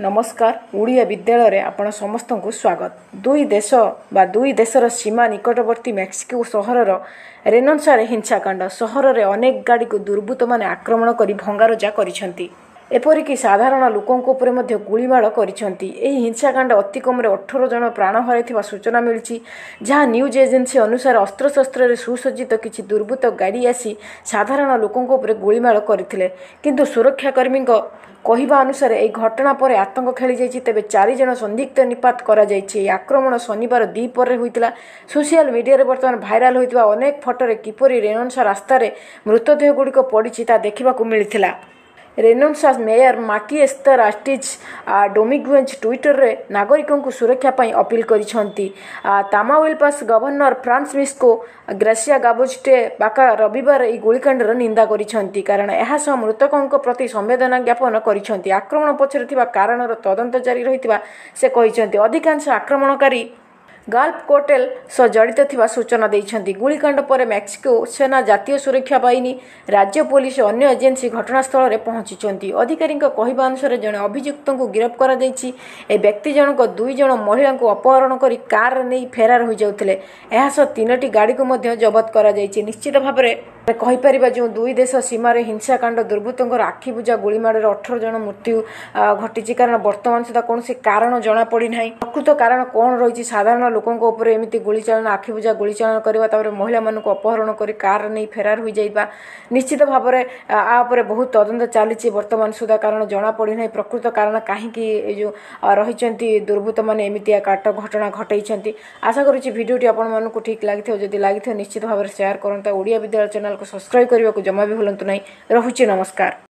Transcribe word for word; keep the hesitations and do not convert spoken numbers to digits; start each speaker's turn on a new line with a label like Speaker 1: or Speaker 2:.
Speaker 1: नमस्कार ओडिया विद्यालय आपण समस्त को स्वागत। दुई देश बा दुई देशर सीमा निकटवर्ती मेक्सिको सहरर रेनन्सार हिंसाकांड सहर में अनेक गाड़ी को दुर्बृत्त माने आक्रमण कर भंगारुजा करिसेंती। एपरिकी साधारण लोकों उपर मध्य गुलीमाड़ करिसेंती। एही हिंसाकांड अति कम अठारह जन प्राण हराइथिबा सूचना मिली। जहाँ न्यूज एजेंसी अनुसार अस्त्रशस्त्र सुसज्जित किछि दुर्बृत्त गाड़ी आसी साधारण लोकों उपर गुलीमाड़ करथिले, किंतु सुरक्षाकर्मी कहवा अनुसार यह घटना पर आतंक खेली जाइछि। तेबे चारि जन संदिग्ध निपात करा जाइछि। आक्रमण शनिवार द्विपर होइतिला। सोशल मीडिया रे वर्तमान भाइराल होइतिबा अनेक फोटोरे किपरि रेनन्सा रास्तार मृतदेह गुड़िक पड़ी ता देखा मिलता। Reynosa mayor Maki Esther Ortiz Dominguez Twitter रे नागरिकों को सुरक्षा पाई अपील करिसेंती। तामाउइल्पास गवर्नर फ्रांसिस्को ग्रासिया गाबोस्टे बाका रविवार यह गोलीकांडर निंदा करिसेंती, कारण यह सह मृतकों प्रति संवेदना ज्ञापन करिसेंती। आक्रमण पछरे थिबा कारणर तदंत जारी रहितिबा से कहिसेंती। अधिकांश आक्रमणकारी गल्फ कोटेल सह जड़ित थिबा सूचना देइछंती। गुलीकांड पर मेक्सिको सेना, जातीय सुरक्षा बाहिनी, राज्य पुलिस और अन्य एजेंसी घटनास्थल में पहुंची। अधिकारी कहवा अनुसार जड़े अभियुक्त को गिरफ्त कर व्यक्ति जनक दुई जन महिला को अपहरण कर कार नहीं फेरार हो जाते। यह तीन गाड़ी को जबत कर निश्चित भाव में कहीपर जो दुई देश सीमार हिंसाकांड दुर्बृत्तों आखिबुझा गुलीमाड़ अठारह जन मृत्यु घटी। कारण बर्तमान सुधा कौन कारण जना पड़ना। प्रकृत कारण कौन रही साधारण लोकों उपर एमती गोलीचालना आखिबुझा गोलीचालना करवा महिला मानक अपहरण कर कार नहीं फेरार हो जाइबा निश्चित भाव में आपर बहुत तदंत चली बर्तमान सुधा कारण जना पड़ना। प्रकृत कारण कहीं जो रही दुर्बृत्त मैंने एमती काट घटना घटाई। आशा करुँची भिडियोटी आपको ठीक लगी जदि लगी निश्चित भाव में शेयर करता। ओडिया विद्यालय चैनल को सब्सक्राइब करने को जमा भी भूलु ना। रहुछि नमस्कार।